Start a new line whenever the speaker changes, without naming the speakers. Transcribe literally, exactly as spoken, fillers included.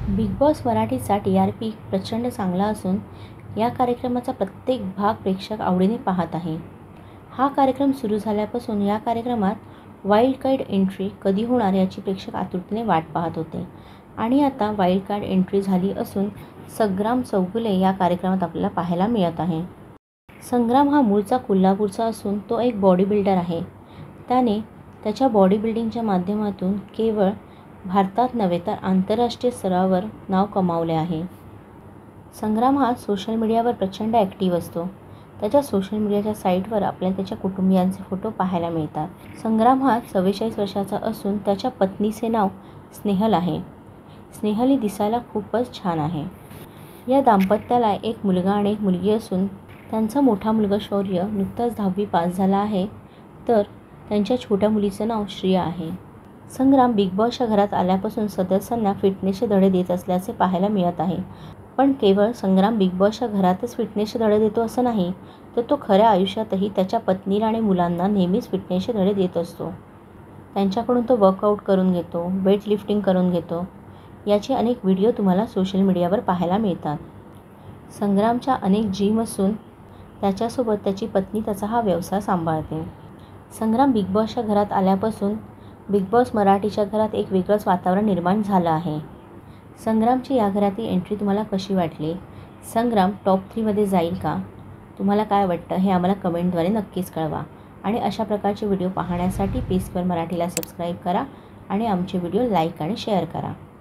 Big Boss मराठीचा T R P प्रचंड चांगला असून या कार्यक्रमाचा प्रत्येक भाग प्रेक्षक आवडीने पाहत आहे. हा कार्यक्रम सुरू झाल्यापासून या कार्यक्रमात वाईल्ड कार्ड एंट्री कधी होणार याची प्रेक्षक आतुरतेने वाट पाहत होते आणि आता वाईल्ड कार्ड एंट्री झाली असून संग्राम चौगुले या कार्यक्रमात आपल्याला पाहायला मिळत आहे. संग्राम हा मूळचा कोल्हापूरचा असून तो एक बॉडी बिल्डर आहे. त्याने त्याच्या बॉडी बिल्डिंगच्या माध्यमातून केवळ भारतात नव्हे तर आंतरराष्ट्रीय स्तरावर नाव कमावले आहे. संग्राम हा सोशल मीडियावर प्रचंड ॲक्टिव्ह असतो. त्याच्या सोशल मीडियाच्या साईटवर आपल्याला त्याच्या कुटुंबियांचे फोटो पाहायला मिळतात. संग्राम हा चव्वेचाळीस वर्षाचा असून त्याच्या पत्नीचे नाव स्नेहल आहे. स्नेहल ही दिसायला खूपच छान आहे. या दाम्पत्याला एक मुलगा आणि एक मुलगी असून त्यांचा मोठा मुलगा शौर्य नुकताच दहावी पास झाला आहे, तर त्यांच्या छोट्या मुलीचं नाव श्रिया आहे. संग्राम बिग बॉसच्या घरात आल्यापासून सदस्यांना फिटनेसचे धडे देत असल्याचे पाहायला मिळत आहे. पण केवळ संग्राम बिग बॉसच्या घरातच फिटनेसचे धडे देतो असं नाही, तर तो खऱ्या आयुष्यातही त्याच्या पत्नीला आणि मुलांना नेहमीच फिटनेसचे धडे देत असतो. त्यांच्याकडून तो वर्कआउट करून घेतो, वेट लिफ्टिंग करून घेतो. याचे अनेक व्हिडिओ तुम्हाला सोशल मीडियावर पाहायला मिळतात. संग्रामच्या अनेक जिम असून त्याच्यासोबत त्याची पत्नी त्याचा हा व्यवसाय सांभाळते. संग्राम बिग बॉसच्या घरात आल्यापासून बिग बॉस मराठीच्या घरात एक वेगळंच वातावरण निर्माण झालं आहे. संग्रामची या घरातील एंट्री तुम्हाला कशी वाटली? संग्राम टॉप थ्रीमध्ये जाईल का? तुम्हाला काय वाटतं हे आम्हाला कमेंटद्वारे नक्कीच कळवा. आणि अशा प्रकारचे व्हिडिओ पाहण्यासाठी पी स्क्वेअर मराठीला सबस्क्राईब करा आणि आमचे व्हिडिओ लाईक आणि शेअर करा.